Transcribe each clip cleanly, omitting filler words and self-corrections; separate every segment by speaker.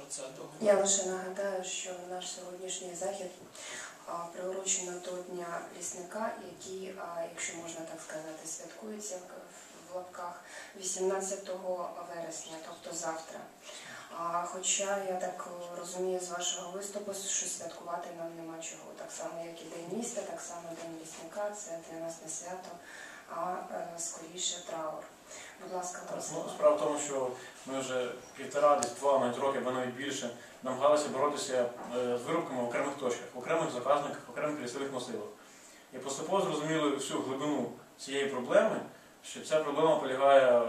Speaker 1: це договір.
Speaker 2: Я лише нагадаю, що наш сьогоднішній захід приурочено до Дня лісника, який, якщо можна так сказати, святкується в лапках 18 вересня, тобто завтра. Хоча, я так розумію з вашого виступу, що святкувати нам нема чого. Так само, як і День міста, так само День лісника, це для нас не свято, а скоріше траур. Будь ласка,
Speaker 3: ну, справа в тому, що ми вже 1,5, десь 2, навіть роки, або навіть більше, намагалися боротися з вирубками в окремих точках, в окремих заказниках, в окремих лісових масивах. І поступово зрозуміли всю глибину цієї проблеми, що ця проблема полягає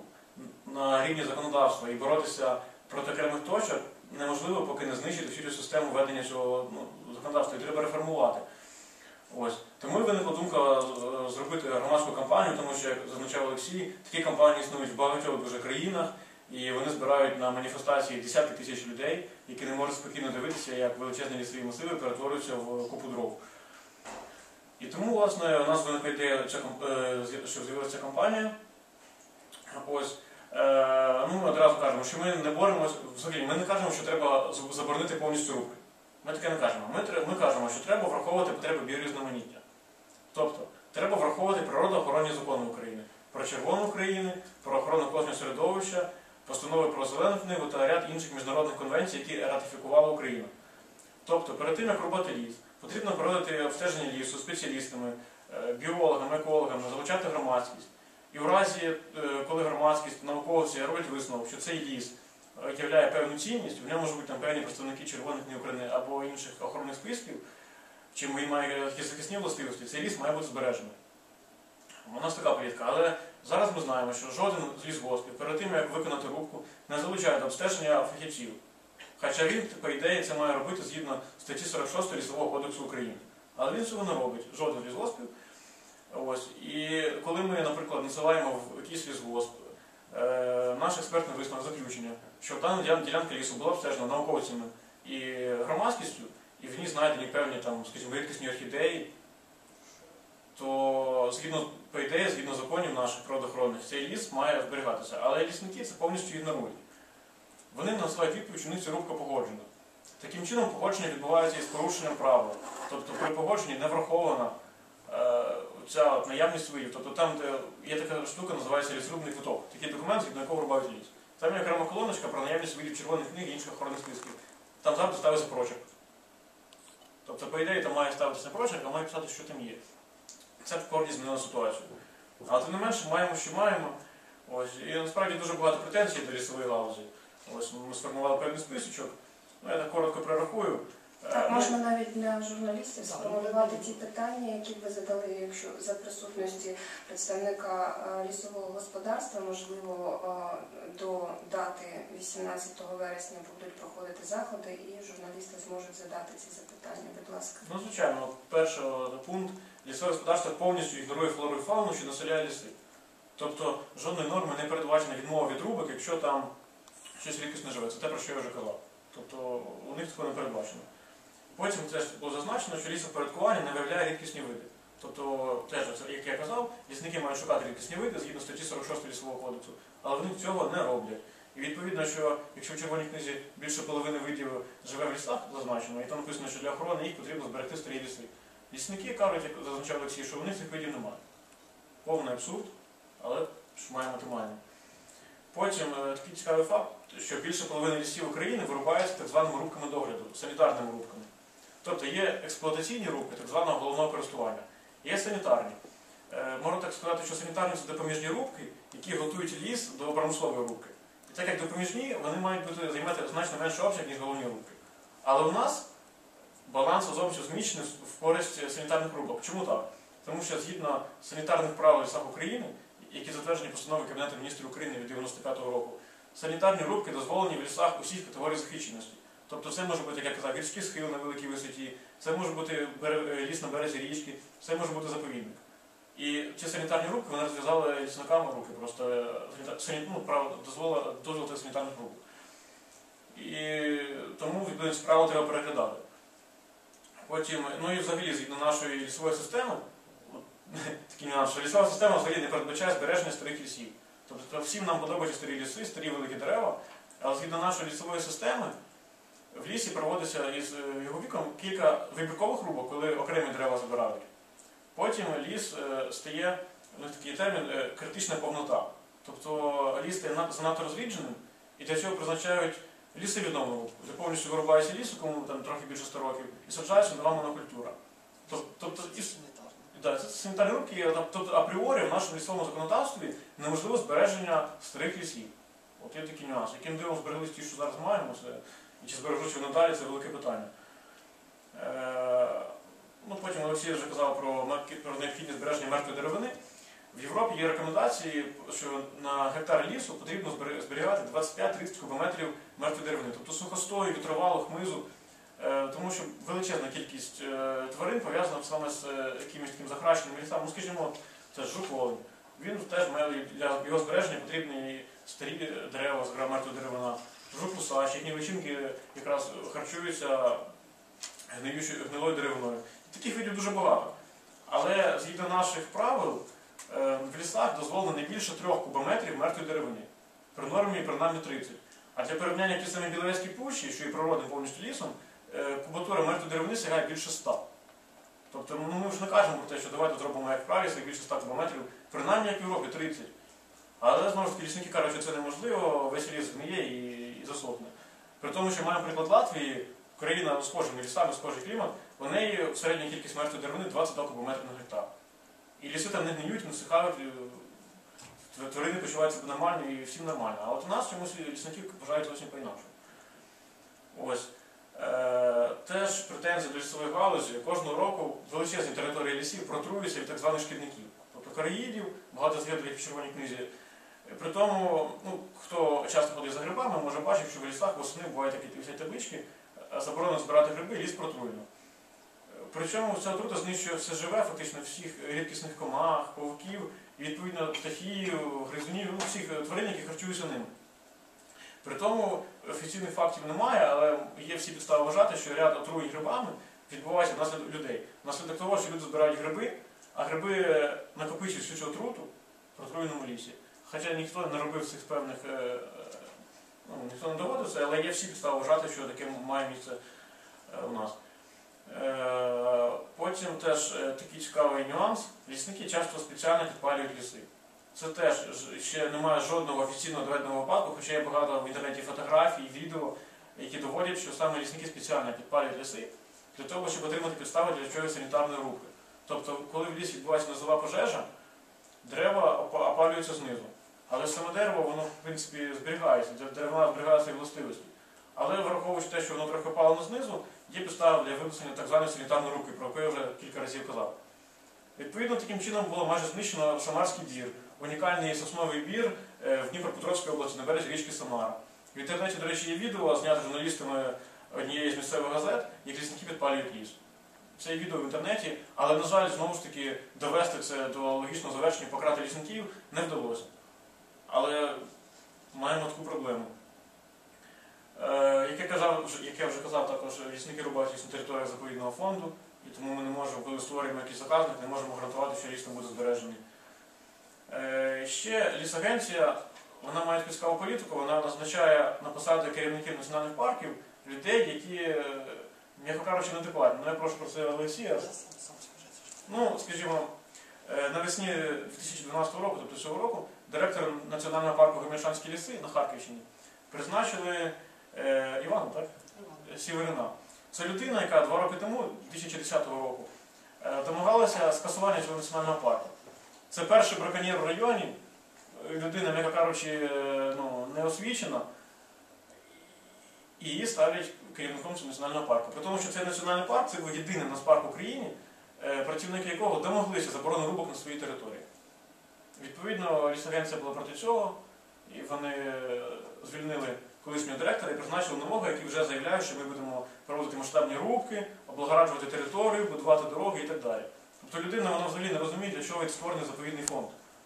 Speaker 3: на рівні законодавства, і боротися проти окремих точок неможливо, поки не знищити всю систему ведення цього законодавства, і треба реформувати. Ось. Тому і виникла думка зробити громадську кампанію, тому що, як зазначав Олексій, такі кампанії існують в багатьох дуже країнах, і вони збирають на маніфестації десятки тисяч людей, які не можуть спокійно дивитися, як величезні лісові масиви перетворюються в купу дров. І тому, власне, у нас виникла ідея, що з'явилася ця кампанія. Ось. Ну, ми одразу кажемо, що ми не боремося, взагалі, ми не кажемо, що треба заборонити повністю рубки. Ми таке не кажемо. Ми кажемо, що треба враховувати потреби біорізноманіття. Тобто, треба враховувати природоохоронні закони України. Про червону України, про охорону космічного середовища, постанови про зелену книгу та ряд інших міжнародних конвенцій, які ратифікувала Україна. Тобто, перед тим, як рубати ліс, потрібно проводити обстеження лісу спеціалістами, біологами, екологами, залучати громадськість. І в разі, коли громадськість, науковці роблять висновок, що цей ліс являє певну цінність, в ньому можуть бути там певні представники Червоної книги України або інших охоронних списків, чим він має якісь захисні властивості, цей ліс має бути збережений. У нас така політика. Але зараз ми знаємо, що жоден з лісгоспів перед тим, як виконати рубку, не залучає до обстеження фахівців. Хоча він, по ідеї, це має робити згідно статті 46 Лісового кодексу України. Але він цього не робить, жоден з лісгоспів. Ось. І коли ми, наприклад, насилаємо в якийсь лісгосп, наш експертний висновок заключення, що дана ділянка лісу була обстежена науковцями і громадськістю, і в ній знайдені певні, там, скажімо, рідкісні орхідеї, то, по ідеї, згідно законів наших природоохоронних, цей ліс має зберігатися. Але лісники це повністю ігнорують. Вони насилають відповідь, що у них ця рубка погоджена. Таким чином, погодження відбувається із порушенням правил. Тобто при погодженні не врахована ця наявність видів. Тобто там, де є така штука, називається лісорубний квиток. Такий документ, згідно якого рубають ліс. Там є окрема колоночка про наявність видів червоних книг і інших охоронних списків. Там завжди ставиться прочерк. Тобто, по ідеї, там має ставитися прочерк, а має писати, що там є. Це в корні змінило ситуацію. Але тим не менше, маємо, що маємо. Ось. І насправді дуже багато претензій до лісової галузі. Ось ми сформували певний списочок. Ну, я так коротко перерахую.
Speaker 2: Так, можна навіть для журналістів сформулювати ті питання, які б ви задали, якщо за присутності представника лісового господарства, можливо, до дати 18 вересня будуть проходити заходи і журналісти зможуть задати ці запитання. Будь ласка.
Speaker 3: Ну, звичайно, перший пункт. Лісове господарство повністю ігнорує флору і фауну, що населяє ліси. Тобто жодної норми не передбачена відмова від рубок, якщо там щось рідкісне живе. Це те, про що я вже казав. Тобто у них такого не передбачено. Потім теж було зазначено, що лісовпорядкування не виявляє рідкісні види. Тобто, теж, як я казав, лісники мають шукати рідкісні види згідно статті 46 Лісового кодексу, але вони цього не роблять. І відповідно, що якщо в червоній книзі більше половини видів живе в лісах, зазначено, і там написано, що для охорони їх потрібно зберегти старі ліси. Лісники кажуть, як зазначав Олексій, що у них цих видів немає. Повний абсурд, але що маємо, то маємо. Потім такий цікавий факт, що більше половини лісів України вирубаються так званими рубками догляду, санітарними рубками. Тобто є експлуатаційні рубки, так званого головного користування, є санітарні. Можна так сказати, що санітарні – це допоміжні рубки, які готують ліс до промислової рубки. І так як допоміжні, вони мають займати значно менший обсяг, ніж головні рубки. Але у нас баланс зовсім зміщений в користь санітарних рубок. Чому так? Тому що згідно санітарних правил в лісах України, які затверджені постановою Кабінету міністрів України від 1995 року, санітарні рубки дозволені в лісах усіх категорій захищеності. Тобто це може бути, як я казав, гірський схил на великій висоті, це може бути ліс на березі річки, це може бути заповідник. І ці санітарні рубки вони розв'язали лісниками руки, просто дозволити санітарних рубок. І тому відповідно справу треба переглядати. Потім, ну і взагалі, згідно нашої лісової системи, такий нюанс, що лісова система взагалі не передбачає збереження старих лісів. Тобто всім нам подобаються старі ліси, старі великі дерева, але згідно нашої лісової системи, в лісі проводиться із його віком кілька вибіркових рубок, коли окремі дерева забирають. Потім ліс стає, такий термін, критична повнота. Тобто ліс стає занадто розрідженим, і для цього призначають лісовідновну рубку, де повністю вирубається лісу, кому там трохи більше 100 років, і саджається нова монокультура. Тобто, це санітарні рубки, тобто апріорі в нашому лісовому законодавстві неможливо збереження старих лісів. От є такі нюанси. Яким дивом збереглись ті, що зараз маємо, і чи збережуть вони далі, це велике питання. Потім Олексій вже казав про необхідність збереження мертвої деревини. В Європі є рекомендації, що на гектар лісу потрібно зберігати 25-30 кубометрів мертвої деревини, тобто сухостою, вітровалу, хмизу, тому що величезна кількість тварин пов'язана саме з якимось таким захаращеним лісами. Ну, скажімо, це жук-олень. Він теж має, для його збереження потрібні старі дерева, зокрема мертва деревина, жук-лусач, їхні личинки якраз харчуються гнилою деревиною. Таких видів дуже багато. Але згідно наших правил, в лісах дозволено не більше 3 кубометрів мертвої деревини. При нормі принаймні 30. А для порівняння ті самі Біловезькі пущі, що і природним повністю лісом, кубатура мертвої деревини сягає більше 100. Тобто ми вже не кажемо про те, що давайте зробимо як в Прарісі, більше 100 кубометрів, принаймні як в Європі 30. Але знову ж таки лісники кажуть, що це неможливо, весь ліс гниє і засохне. При тому, що маємо приклад Латвії, країна з схожими лісами, схожий клімат, у неї середня кількість мертвої деревини 22 кубометрів на гектар. І ліси там не гниють, не сихають, тварини почувають себе нормально і всім нормально. А от у нас чомусь лісники вважають зовсім по-інакше. Ось. Теж претензії до лісової галузі. Кожного року величезні території лісів протруються від так званих шкідників. Тобто короїдів, багато згадує в червоній книзі. При тому, хто часто ходить за грибами, може бачити, що в лісах восени бувають такі таблички, заборонено збирати гриби, ліс протруєно. Причому ця отрута знищує все живе, фактично всіх рідкісних комах, павуків, і відповідно птахів, гризунів, всіх тварин, які харчуються ними. При тому офіційних фактів немає, але є всі підстави вважати, що ряд отруєнь грибами відбувається внаслідок людей. Внаслідок того, що люди збирають гриби, а гриби накопичують всю цю отруту в отруєному лісі. Хоча ніхто не робив цих певних, ніхто не доводив це, але є всі підстави вважати, що таке має місце у нас. Потім теж такий цікавий нюанс. Лісники часто спеціально підпалюють ліси. Це теж ще немає жодного офіційного доведеного випадку, хоча є багато в інтернеті фотографій, відео, які доводять, що саме лісники спеціально підпалюють ліси для того, щоб отримати підстави для чогось санітарної рубки. Тобто, коли в лісі відбувається низова пожежа, дерева опалюються знизу. Але саме дерево, воно, в принципі, зберігається, деревина зберігає свої властивості. Але враховуючи те, що воно трохи опалено знизу, є підстава для виписання так званої санітарної рубки, про яку я вже кілька разів казав. Відповідно, таким чином було майже знищено Самарський бір, унікальний сосновий бір в Дніпропетровській області на березі річки Самара. В інтернеті, до речі, є відео, знято журналістами однієї з місцевих газет, як лісники підпалюють ліс. Це є відео в інтернеті, але, на жаль, знову ж таки, довести це до логічного завершення, покарати лісників не вдалося. Але маємо таку проблему. Як я вже казав, також лісники рубають ліс на територіях заповідного фонду, і тому ми не можемо, коли створюємо якийсь заказник, не можемо гарантувати, що ліс не буде збережений. Ще лісагенція, вона має таку цікаву політику, вона назначає на посади керівників національних парків людей, які, м'яко кажучи, неадекватні. Я прошу про це Олексія. Скажімо, навесні 2012 року, тобто цього року, директор Національного парку Гомельчанські ліси на Харківщині призначили Івана, так? Сіверина. Це людина, яка 2 роки тому, 2010 року, домагалася скасування цього національного парку. Це перший браконьєр в районі, людина, м'яко кажучи, не освічена, і її ставлять керівником цього національного парку. При тому, що цей національний парк – це єдиний нацпарк в Україні, працівники якого домоглися заборони рубок на своїй території. Відповідно, лісагенція була проти цього, і вони звільнили колишнього директора і призначили нового, який вже заявляє, що ми будемо проводити масштабні рубки, облагороджувати територію, будувати дороги і так далі. Тобто людина, вона взагалі не розуміє, для чого створений заповідний фонд.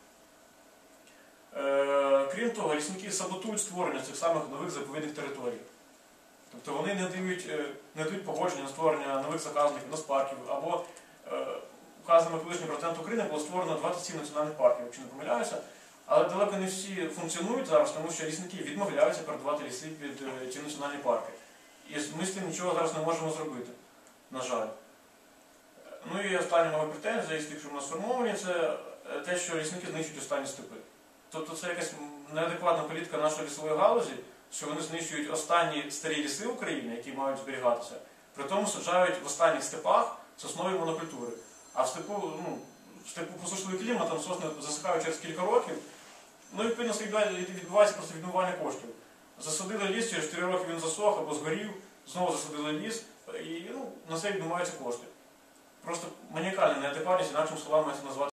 Speaker 3: Крім того, лісники саботують створення цих самих нових заповідних територій. Тобто вони не дають погодження на створення нових заказників, нацпарків, або указами колишнього президента України було створено 27 національних парків, якщо не помиляюся. Але далеко не всі функціонують зараз, тому що лісники відмовляються передавати ліси під ці національні парки. І ми з цим нічого зараз не можемо зробити, на жаль. Ну і остання моя претензія, із тих, що в нас сформовані, це те, що лісники знищують останні степи. Тобто це якась неадекватна політика нашої лісової галузі, що вони знищують останні старі ліси України, які мають зберігатися, при тому саджають в останніх степах соснові монокультури. А в степу посушливий клімат, там сосни засихають через кілька років, ну і відповідно відбувається просто відмивання коштів. Засадили ліс, через 4 роки він засох або згорів, знову засадили ліс, і на це відмиваються кошти. Просто маніакальна неадекватність, інакшими словами це назвати.